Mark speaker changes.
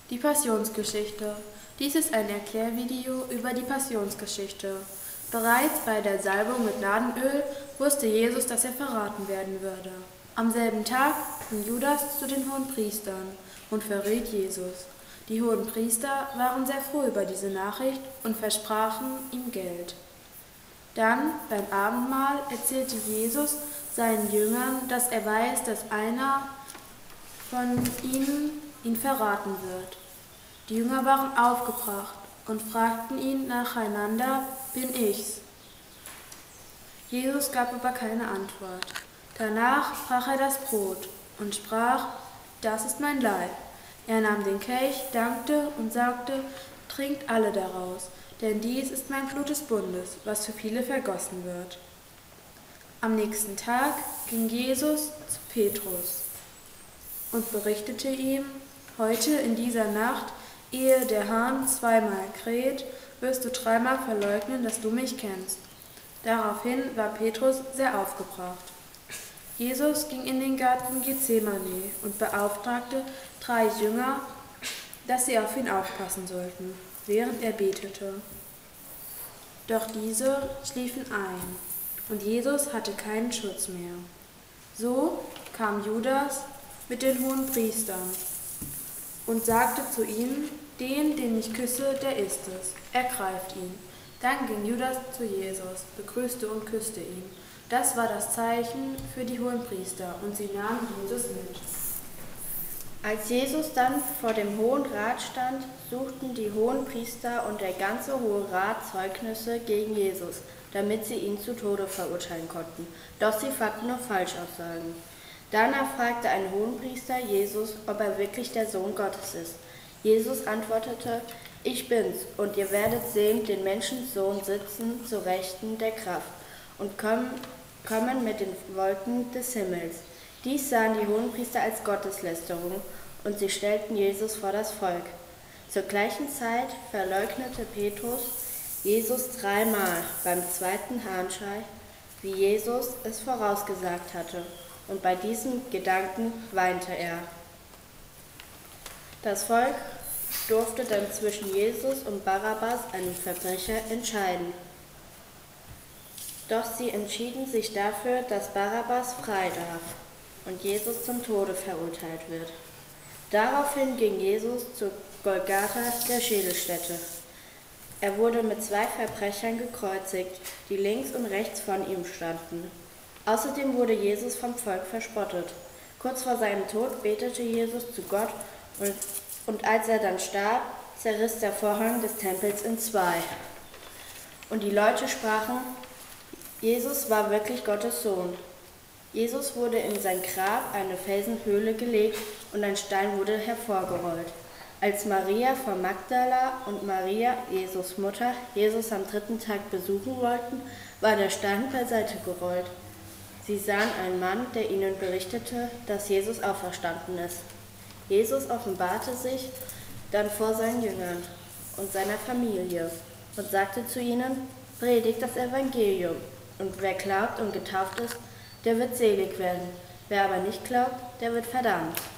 Speaker 1: Die Passionsgeschichte. Dies ist ein Erklärvideo über die Passionsgeschichte. Bereits bei der Salbung mit Nadenöl wusste Jesus, dass er verraten werden würde. Am selben Tag ging Judas zu den Hohenpriestern und verriet Jesus. Die Hohenpriester waren sehr froh über diese Nachricht und versprachen ihm Geld. Dann, beim Abendmahl, erzählte Jesus seinen Jüngern, dass er weiß, dass einer von ihnen ihn verraten wird. Die Jünger waren aufgebracht und fragten ihn nacheinander: Bin ich's? Jesus gab aber keine Antwort. Danach brach er das Brot und sprach: Das ist mein Leib. Er nahm den Kelch, dankte und sagte: Trinkt alle daraus, denn dies ist mein Blut des Bundes, was für viele vergossen wird. Am nächsten Tag ging Jesus zu Petrus und berichtete ihm: Heute in dieser Nacht, ehe der Hahn zweimal kräht, wirst du dreimal verleugnen, dass du mich kennst. Daraufhin war Petrus sehr aufgebracht. Jesus ging in den Garten Gethsemane und beauftragte 3 Jünger, dass sie auf ihn aufpassen sollten, während er betete. Doch diese schliefen ein, und Jesus hatte keinen Schutz mehr. So kam Judas mit den Hohenpriestern und sagte zu ihnen: Den ich küsse, der ist es. Ergreift ihn. Dann ging Judas zu Jesus, begrüßte und küsste ihn. Das war das Zeichen für die Hohenpriester, und sie nahmen Jesus mit.
Speaker 2: Als Jesus dann vor dem Hohen Rat stand, suchten die Hohenpriester und der ganze Hohe Rat Zeugnisse gegen Jesus, damit sie ihn zu Tode verurteilen konnten. Doch sie fanden nur Falschaussagen. Danach fragte ein Hohenpriester Jesus, ob er wirklich der Sohn Gottes ist. Jesus antwortete: Ich bin's, und ihr werdet sehen den Menschensohn sitzen zu Rechten der Kraft und kommen mit den Wolken des Himmels. Dies sahen die Hohenpriester als Gotteslästerung, und sie stellten Jesus vor das Volk. Zur gleichen Zeit verleugnete Petrus Jesus 3-mal beim zweiten Hahnschrei, wie Jesus es vorausgesagt hatte, und bei diesem Gedanken weinte er. Das Volk durfte dann zwischen Jesus und Barabbas, einem Verbrecher, entscheiden. Doch sie entschieden sich dafür, dass Barabbas frei darf und Jesus zum Tode verurteilt wird. Daraufhin ging Jesus zu Golgatha, der Schädelstätte. Er wurde mit 2 Verbrechern gekreuzigt, die links und rechts von ihm standen. Außerdem wurde Jesus vom Volk verspottet. Kurz vor seinem Tod betete Jesus zu Gott und als er dann starb, zerriss der Vorhang des Tempels in 2. Und die Leute sprachen: Jesus war wirklich Gottes Sohn. Jesus wurde in sein Grab, eine Felsenhöhle, gelegt und ein Stein wurde hervorgerollt. Als Maria von Magdala und Maria, Jesus Mutter, Jesus am 3. Tag besuchen wollten, war der Stein beiseite gerollt. Sie sahen einen Mann, der ihnen berichtete, dass Jesus auferstanden ist. Jesus offenbarte sich dann vor seinen Jüngern und seiner Familie und sagte zu ihnen: Predigt das Evangelium, und wer glaubt und getauft ist, der wird selig werden. Wer aber nicht glaubt, der wird verdammt.